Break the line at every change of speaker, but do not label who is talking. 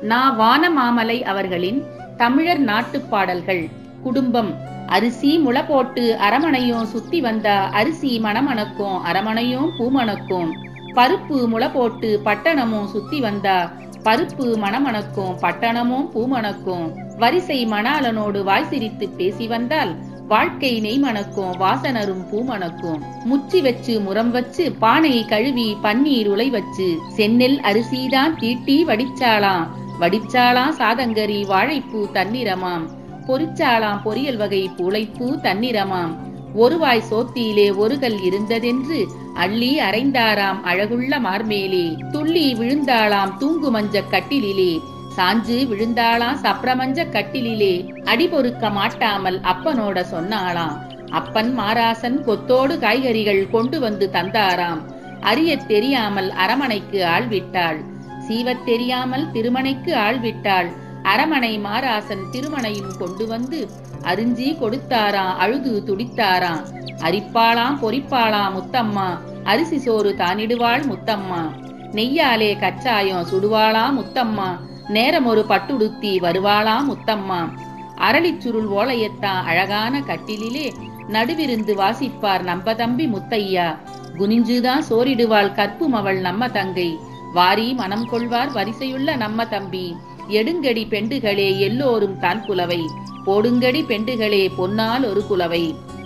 வானமாமலை அவர்களின் தமிழர் நாட்டுப் பாடல்கள். குடும்பம். அரிசி முளை போட்டு அரமனையும் சுத்தி வந்தா அரிசி மணமணக்கும் அரமனையும் பூமணக்கும். பருப்பு முளை போட்டு பட்டணமும் சுத்தி வந்தா பருப்பு மணமணக்கும் பட்டணமும் பூமணக்கும். வரிசை மணாளனோடு வாய் சிரித்து பேசி வந்தால் வாழ்க்கை நெய்மணக்கும் வாசனரும் பூமணக்கும். முச்சி வச்சு முறம் வச்சு பானை கழுவி பன்னீர் உலை வச்சு செந்நெல் அரிசிதான் தீட்டி வடிச்சாளாம் சாதங்கரி வாழைப்பூ தன்னிறமாம். பொரிச்சாளாம் பொரியல் வகை பூளைப்பூ தன்னிறமாம். ஒருவாய் சோத்தியிலே ஒரு கல் இருந்ததென்று அள்ளி அரைந்தாராம் அழகுள்ள மார்மேலே. துள்ளி விழுந்தாளாம் தூங்கு மஞ்ச கட்டிலிலே சாஞ்சு விழுந்தாளாம் சப்ரமஞ்ச கட்டிலிலே. அடி பொறுக்க மாட்டாமல் அப்பனோட சொன்னாளாம். அப்பன் மாராசன் கொத்தோடு காய்கறிகள் கொண்டு வந்து தந்தாராம். அறியத் தெரியாமல் அரமனைக்கு ஆள் விட்டாள். சீவத் தெரியாமல் திருமணைக்கு ஆள் விட்டாள். அரமனை மாராசன் திருமணையும் கொண்டு வந்து அரிஞ்சி கொடுத்தாராம். அழுது துடித்தாராம். அரிப்பாளாம் பொரிப்பாளாம் முத்தம்மா அரிசி சோறு தானிடுவாள் முத்தம்மா. நெய்யாலே கச்சாயம் சுடுவாளாம் முத்தம்மா நேரம் ஒரு பட்டுடுத்தி வருவாளாம் முத்தம்மா. அரளிச்சுருள் ஓலையத்தான் அழகான கட்டிலிலே நடுவிருந்து வாசிப்பார் நம்ம தம்பி முத்தையா. குனிஞ்சுதான் சோறிடுவாள் கற்பும் அவள் நம்ம தங்கை. வாரி மனம் கொள்வார் வரிசையுள்ள நம்ம தம்பி. எடுங்கடி பெண்டுகளே எல்லோரும் தான் புலவை போடுங்கடி பெண்டுகளே பொன்னால் ஒரு குலவை.